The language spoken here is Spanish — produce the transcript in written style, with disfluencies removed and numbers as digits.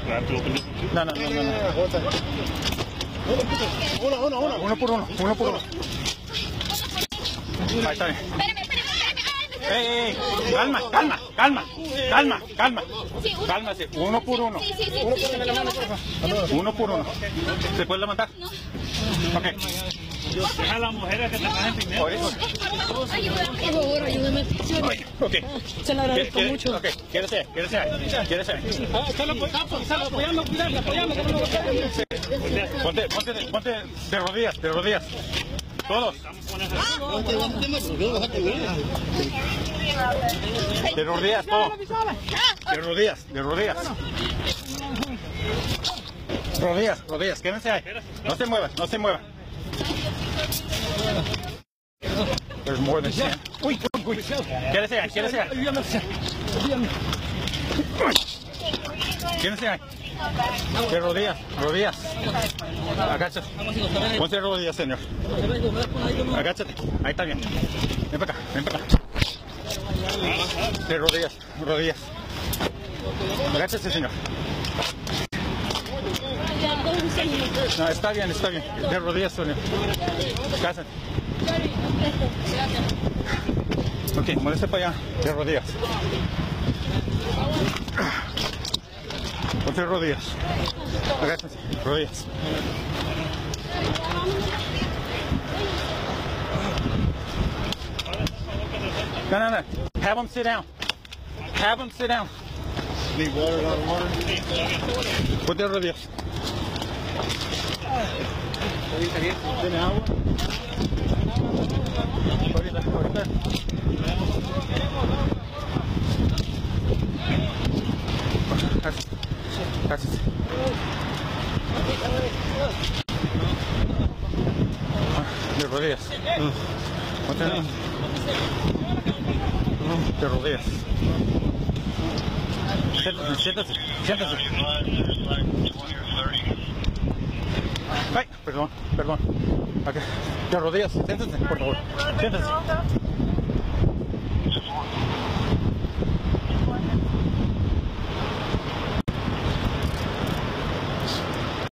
No. Uno por uno. Ahí está bien. Ey, calma. Cálmase, uno por uno. Uno por uno. ¿Se puede levantar? No. Ok. A las mujeres que trabajan primero. Por eso. Por favor, ayúdame. Ok. Se lo agradezco mucho. Ok, quédese ahí. Apoyando. Ponte de rodillas. Todos. De rodillas, todo. De rodillas. Rodillas, quédense ahí. No se muevan. There's more than 10. Uy. Quédese ahí. Quédese ahí. De rodillas. Agáchate. Ponte de rodillas, señor. Agáchate. Ahí está bien. Ven para acá. De rodillas. Agáchate, señor. No, está bien. De rodillas, señor. Cásate. Ok, moleste para allá. De rodillas. Ponte rodillas. Agáchate. Rodillas. No. Have them sit down. Need water, hot water. Ponte rodillas. ¿Tiene agua? Ahorita. Gracias. De rodillas. De rodillas. Siéntate. Ay, perdón. Okay. De rodillas, siéntate, por favor. Siéntate.